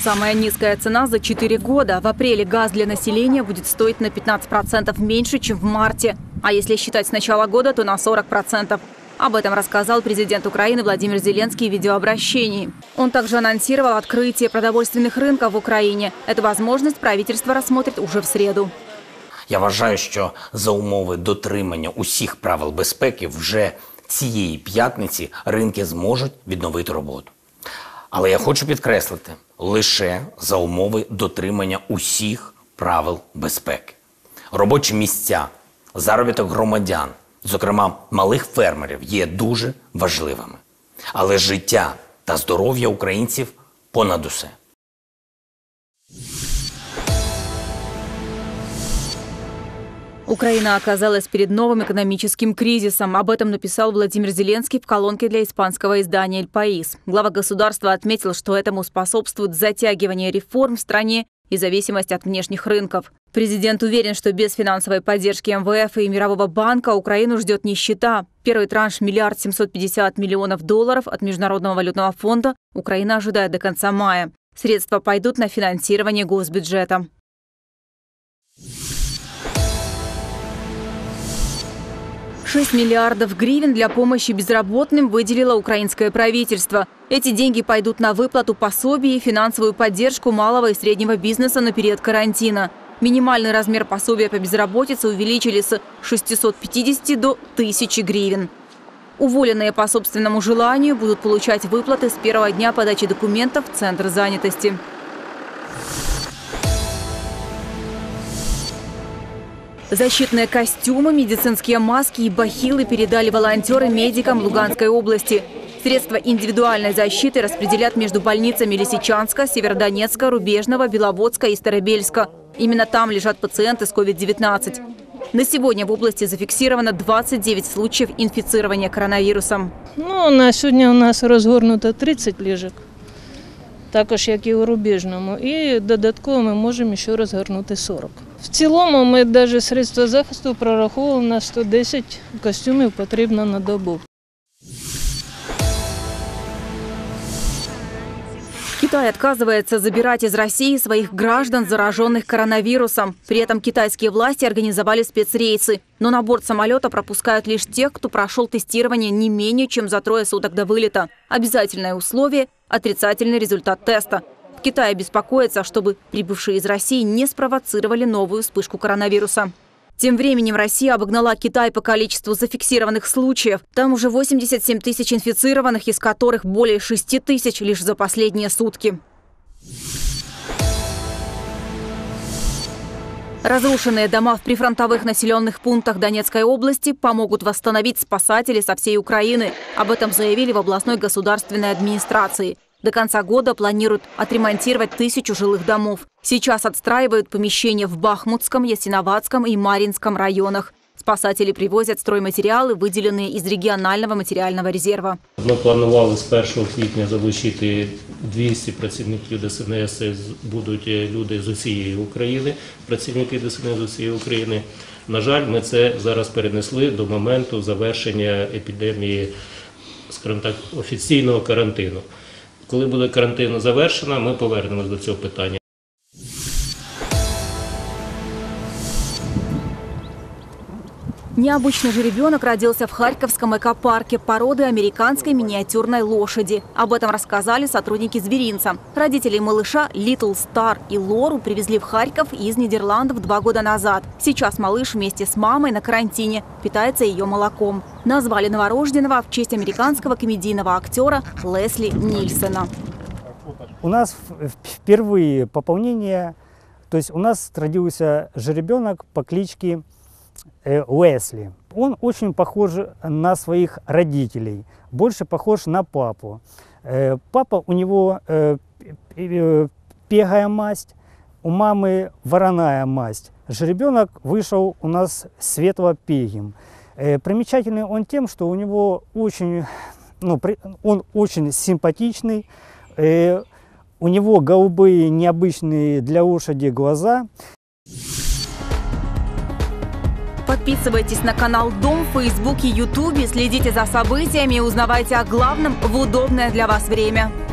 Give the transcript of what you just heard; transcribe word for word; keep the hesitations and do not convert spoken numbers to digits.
Самая низкая цена за четыре года. В апреле газ для населения будет стоить на пятнадцать процентов меньше, чем в марте. А если считать с начала года, то на сорок процентов. Об этом рассказал президент Украины Владимир Зеленский в видеообращении. Он также анонсировал открытие продовольственных рынков в Украине. Эту возможность правительство рассмотрит уже в среду. Я вважаю, що за умови дотримання усіх правил безпеки вже цієї п'ятниці ринки зможуть відновити роботу. Але я хочу підкреслити, лише за умови дотримання усіх правил безпеки. Робочі місця, заробіток громадян, зокрема малих фермерів, є дуже важливими. Але життя та здоров'я українців понад усе. Украина оказалась перед новым экономическим кризисом. Об этом написал Владимир Зеленский в колонке для испанского издания «Эль Паис». Глава государства отметил, что этому способствует затягивание реформ в стране и зависимость от внешних рынков. Президент уверен, что без финансовой поддержки эм вэ эф и Мирового банка Украину ждет нищета. Первый транш – миллиард семьсот пятьдесят миллионов долларов от Международного валютного фонда Украина ожидает до конца мая. Средства пойдут на финансирование госбюджета. шесть миллиардов гривен для помощи безработным выделило украинское правительство. Эти деньги пойдут на выплату пособий и финансовую поддержку малого и среднего бизнеса на период карантина. Минимальный размер пособия по безработице увеличили с шестисот пятидесяти до тысячи гривен. Уволенные по собственному желанию будут получать выплаты с первого дня подачи документов в Центр занятости. Защитные костюмы, медицинские маски и бахилы передали волонтеры медикам Луганской области. Средства индивидуальной защиты распределят между больницами Лисичанска, Северодонецка, Рубежного, Беловодска и Старобельска. Именно там лежат пациенты с ковид девятнадцать. На сегодня в области зафиксировано двадцать девять случаев инфицирования коронавирусом. Ну, на сегодня у нас розгорнуто тридцять ліжок, також як і у Рубежному. І додатково ми можемо ще розгорнути сорок. В цілому ми навіть средства захисту прораховували на сто десять костюмів потрібно на добу. Китай отказывается забирать из России своих граждан, зараженных коронавирусом. При этом китайские власти организовали спецрейсы. Но на борт самолета пропускают лишь тех, кто прошел тестирование не менее чем за трое суток до вылета. Обязательное условие – отрицательный результат теста. В Китае беспокоятся, чтобы прибывшие из России не спровоцировали новую вспышку коронавируса. Тем временем Россия обогнала Китай по количеству зафиксированных случаев. Там уже восемьдесят семь тысяч инфицированных, из которых более шести тысяч лишь за последние сутки. Разрушенные дома в прифронтовых населенных пунктах Донецкой области помогут восстановить спасатели со всей Украины. Об этом заявили в областной государственной администрации. До конца года планируют отремонтировать тысячу жилых домов. Сейчас отстраивают помещения в Бахмутском, Ясиноватском и Маринском районах. Спасатели привозят стройматериалы, выделенные из регионального материального резерва. Ми планували з першого квітня залучити двісті працівників Де Ес Ен Ес, будуть люди з усієї України, працівники Де Ес Ен Ес з усієї України. На жаль, ми це зараз перенесли до моменту завершення епідемії, скажімо так, офіційного карантину. Коли буде карантин завершено, ми повернемось до цього питання. Необычный жеребенок родился в Харьковском экопарке породы американской миниатюрной лошади. Об этом рассказали сотрудники зверинца. Родители малыша Little Star и Лору привезли в Харьков из Нидерландов два года назад. Сейчас малыш вместе с мамой на карантине, питается ее молоком. Назвали новорожденного в честь американского комедийного актера Лесли Нильсона. У нас впервые пополнение, то есть у нас родился жеребенок по кличке Уэсли. Он очень похож на своих родителей, больше похож на папу. Папа у него пегая масть, у мамы вороная масть. Жеребенок вышел у нас светло-пегим. Примечательный он тем, что у него очень, ну, он очень симпатичный, у него голубые необычные для лошади глаза. Подписывайтесь на канал Дом в Фейсбуке, Ютубе, следите за событиями и узнавайте о главном в удобное для вас время.